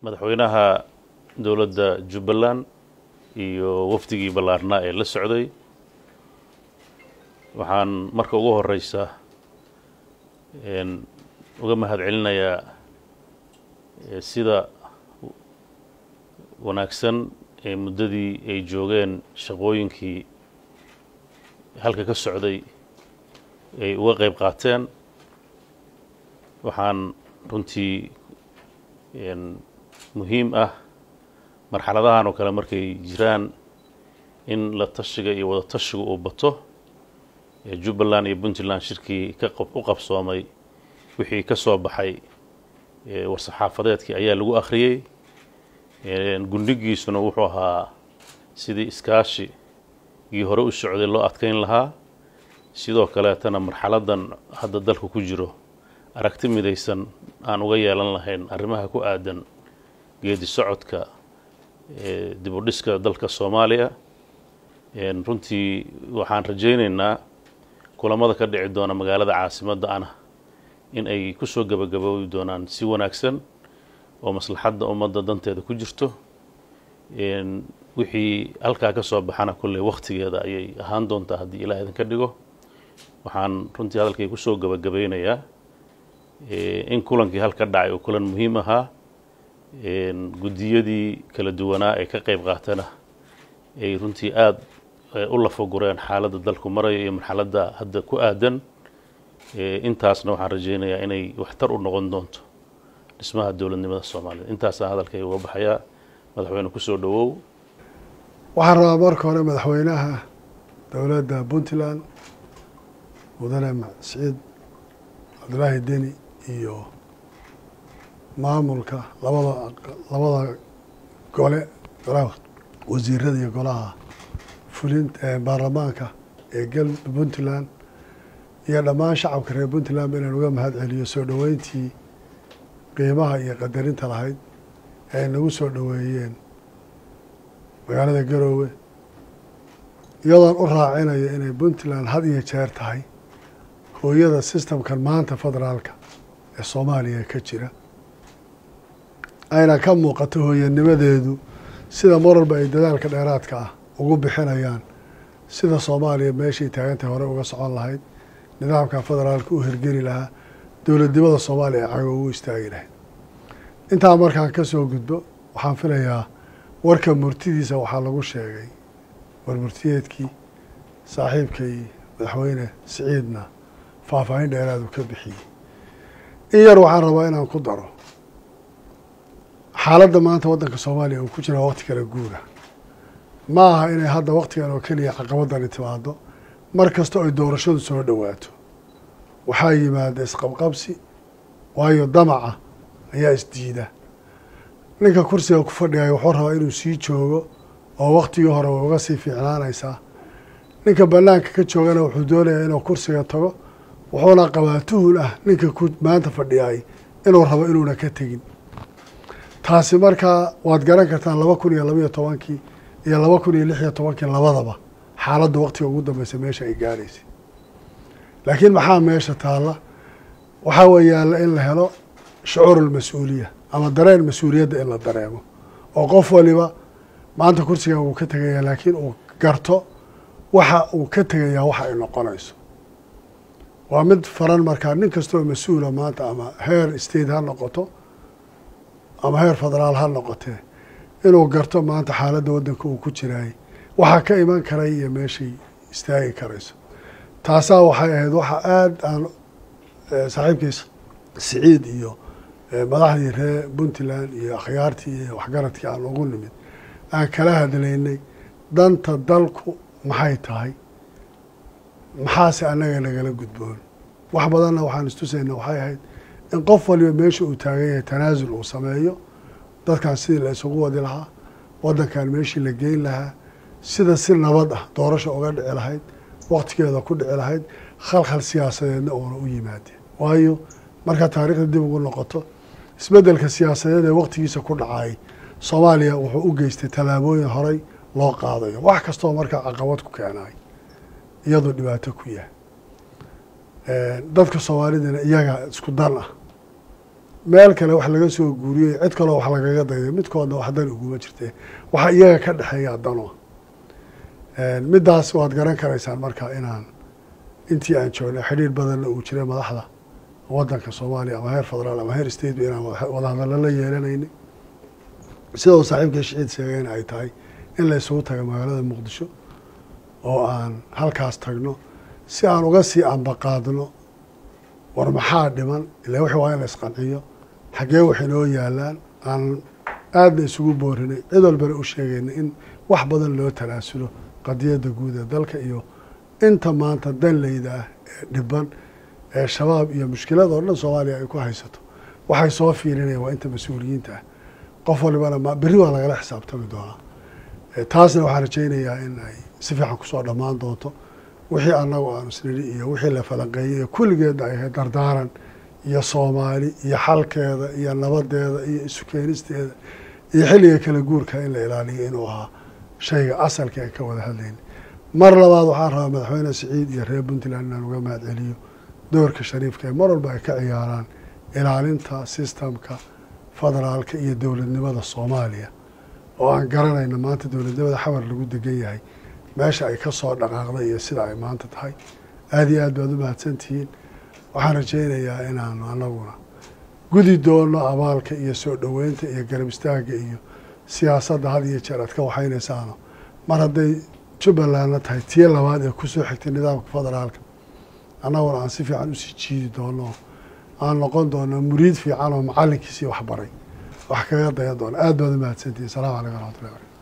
madaxweynaha dowladda Jubbaland iyo wafdigii ballaarnaa ee la socday waxaan marka ugu horeysa uga mahadcelinayaa sida wanaagsan ee muddadii ay joogeen shaqooyinkii halka ka socday ay uga qayb qaateen waxaan runtii muhiim ah marxaladahan oo kale markay jiraan in la tashiga iyo wada tashiga uu bato Jubbaland iyo Puntland shirkii u qabsoomay wixii ka soo baxay war-saxaafadeedkii ayaa lagu akhriyay gundhigiisuna wuxuu ahaa sidii iskaashi iyo hore u socday loo adkeyn lahaa sidoo kale tan marxaladan hadda dalku ku jiro aragti midaysan aan uga yeelan lahayn arrimaha ku aadan geedi socodka dib u dhiska dalka Soomaaliya runtii waxaan rajaynaynaa kulamada ka dhici doona magaalada caasimadda ana in ay ku soo gabagaboobi doonaan si wanaagsan oo maslaxadda ummadda danteeda ku jirto wixii halkaa ka soo baxana kulley waqtigeeda ayay ahaan doontaa haddii Ilaahay idin ka dhigo waxaan runtii hadalkay ku soo gabagabeynayaa in kulankii halka dhacay oo kulan muhiim ahaa gudiyadii kala duwanaa ee ka qayb qaatana ay runtii aad u lafagureen xaaladda dalku marayo iyo marxaladda hadda ku aadan intaasna waxaan rajaynayaa inay waxtar u noqon doonto dhismaha dowladnimada Soomaaliya intaasaan hadalkay uga baxayaa madaxweyne ku soo dhawow waxaan rabaa marka hore madaxweynaha dowladda Puntland mudane Saciid Abdullahi Deni iyo maamulka labada gole wasiirada iyo golaha fulinta baarlamaanka ee Puntland iyo dhammaan shacabka reer Puntland inaan uga mahadceliyo soo dhaweyntii qiimaha iyo qadarinta lahayd ee nagu soo dhaweeyeen magaalada Garowe iyadoon u raacinayo inay Puntland had iyo jeer tahay hooyada systemkan maanta federaalka ee Soomaaliya ka jira ayna ka muuqato hooyanimadeedu sida marwalba ay dadaalka dheeraadka ah ugu bixinayaan sida Soomaaliya meeshii taagantay hore uga socon lahayd nidaamka federaalka u hirgeli lahaa dowladnimada Soomaaliya cago ugu istaagi lahayd intaa markaan ka soo gudbo waxaan filayaa warka murtidiisa waxaa lagu sheegay war murtiyeedkii saaxiibkay madaxweyne Saciidna faahfaahin dheeraad uu ka bixiyey in yar waxaan rabaa inaan ku daro xaaladda maanta waddanka Soomaaliya uu ku jira waqti kala guura ma aha inay hadda waqtigan oo keliya caqabadani timaado mar kasta oo doorashadu soo dhawaato waxaa yimaada isqabqabsi waayo damaca ayaa isdiida ninka kursiga ku fadhiyay wuxuu rabaa inuu sii joogo oo waqtigii hore way uga sii fiicnaanaysaa ninka bannaanka ka joogana wuxuu doonayaa inuu kursiga tago wuxuuna qabaa tuhul ah ninka maanta fadhiyay inuu rabo inuuna ka tegin taasi markaa waad garan kartaan 2012 iyo 2016 labadaba xaaladda waqtiga ugu dambaysa meesha ay gaaraysay laakiin maxaa meesha taala waxaa weeyaan in la helo shucuurul mas'uuliyya ama dareen mas'uuliyadda in la dareemo oo qof waliba maanta kursiga uu ka tagaya laakiin uu garto waxa uu ka tagayaa waxa ay noqonayso waa mid faran markaa nin kastoo mas'uula maanta ama heer state ha noqoto ama heer federaal ha noqotee inuu garto maanta xaaladda waddanka uu ku jiraay waxaa ka iman karay iyo meeshay istaagi karayso taasaa waxay ahayd waxa aad aan saaxiibkiisa Saciid iyo madaxdii reer Puntland iyo akhyaartii iyo waxgaradkii aan ugu nimid aan kala hadlaynay danta dalku maxay tahay maxaase annaga nagala gudboon wax badanna waxaan istusaynaa waxay ahayd in qof waliba meesha uu taagan yahay tanaasul uu sameeyo dadkan sidii la isugu wadi lahaa waddankan meeshii la geyn lahaa sida si nabad ah doorasho uga dhici lahayd waqtigeeda ku dhici lahayd khalkhal siyaasadeedna uuna u yimaadeen waayo markaa taariikhda dib ugu noqoto isbeddelka siyaasadeed ee waqtigiisa ku dhacay Soomaaliya wuxuu u geystay tallaabooyin horey loo qaadayo wax kastoo markaa caqabad ku keenay iyadoo dhibaato ku yahay dadka Soomaalidana iyaga isku dan ah meel kale wax laga soo guuriyey cid kaloo wax lagaga dayday midkoodna wax dan uguma jirtee waxa iyaga ka dhexeeya dano middaas waad garan karaysaan marka inaan intii aan joognay xidhiir badanna uu jiray madaxda waddanka Soomaaliya ama heer federaal ama heer state inaan wada hadallo la yeelanaynay sida uu saaxiibkay Siciid sheegay ay tahay in la isugu tago magaalada Muqdisho oo aan halkaas tagno si aan uga sii ambaqaadno war maxaa dhiman ilaa wixii waa in la isqanciyo xagee waxay noo yaalaan aan aadna isugu boorinay cid walbana u sheegaynay in wax badan loo talaasulo qadiyadda guud ee dalka iyo inta maanta danleyda ah ee dhiban ee shabaab iyo mushkilada oo dhan Soomaaliya ay ku haysato waxay soo fiirinayaan waa inta mas'uuliyiinta ah qof walbana berri waa lagala xisaabtami doonaa taasna waxaan rajaynayaa in ay si fiican kusoo dhammaan doonto wixii annagu aanu isnidhi iyo wixii la falanqeeyey ee kulligeedna ay ahayd dardaaran iyo Soomaali iyo xalkeeda iyo nabadeeda iyo isu keenisteeda iyo xilliga kala guurka in la ilaaliyo inuu ahaa shayga asalka ay ka wada hadlayna mar labaad waxaan rabaa madaxweyne Siciid iyo reer Puntland inaan uga mahadceliyo doorka shariifka ee mar walba ay ka ciyaaraan ilaalinta systemka federaalka iyo dowladnimada Soomaaliya oo aan garanayna maanta dowladnimada xawar lagu degan yahay meesha ay ka soo dhaqaaqday iyo sida ay maanta tahay aad iyo aad baad u mahadsantihiin waxaan rajaynayaa inaanu annaguna gudi doono abaalka iyo soo dhoweynta iyo garab istaagga iyo siyaasadda had iyo jeer aad ka waxaynaysaano mar hadday Jubbalandna tahay tii labaad ee ku soo xigtay nidaamka federaalka annaguna aan si fiican usii jiidi doono aan noqon doono muriid fiican oo macallinkiisii wax baray wax kaga dayan doono aad baad u mahadsantihiin salaamu calaykum waraxmatullahi